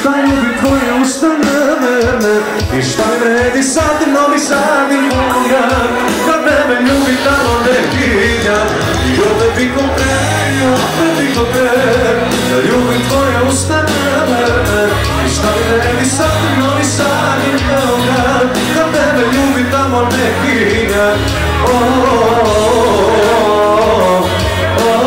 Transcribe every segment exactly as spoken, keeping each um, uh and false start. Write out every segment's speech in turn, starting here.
Da ljubim tvoje usta neverne. I šta mi vredi sad Novi Sad i Beograd, kad tebe ljubim tamo nekinja. I opet bi ko pre, i opet bi ko pre, da ljubim tvoje usta neverne. I šta mi vredi sad Novi Sad i Beograd, kad tebe ljubim tamo nekinja. Oh, oh, oh, oh,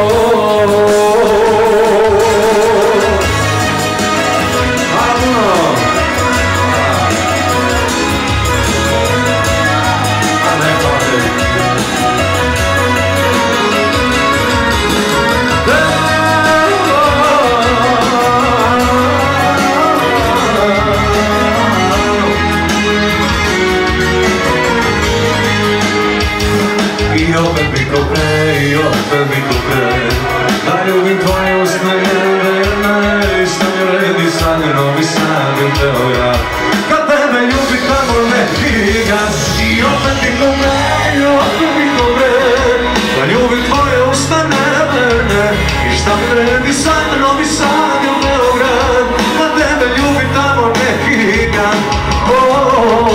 i opet bi ko pre, i opet bi ko pre, da ljubim tvoje usne neverne. I šta mi vredi sad Novi Sad i Beograd, kad tebe ljubim tamo nekinja. I opet bi ko pre, i opet bi ko pre, da ljubim tvoje usne neverne. I šta mi vredi sad Novi Sad i Beograd, kad tebe ljubim tamo nekinja. Oh, oh, oh,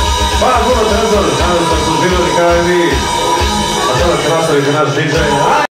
Hvala puno, Trezor, nadam se da smo živjeli kao i vi. A sada će nastaviti naš D J.